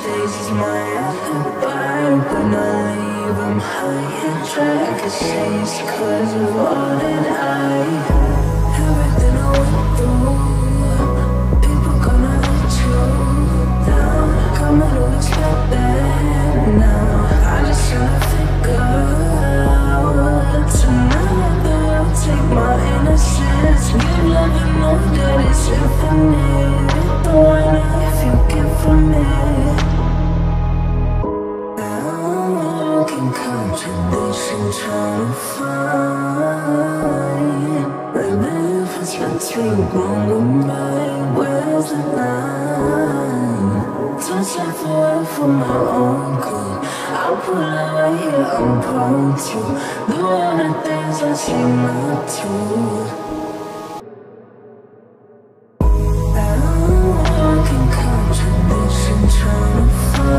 stage is my alibi. When I leave, I'm high and dry. I could say it's 'cause of all that everything I went through. People gonna let you down. Come to expect that now. I just tryna figure out tonight that I'll take my innocence. Give love and know that it's infinite. Don't wanna if you give from it. I'm walking contradiction, trying to find the difference between wrong and right. Where's the line? Touch life away from my own good. I'll pull out right here, I'm prone to do all the things I say not to. Trying to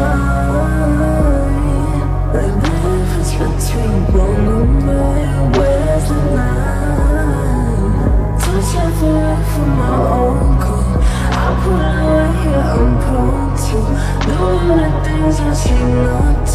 find the difference between wrong and right. Where's the line? Touch life away from my own good. I'll put it right here, I'm prone to do all the things I say not to.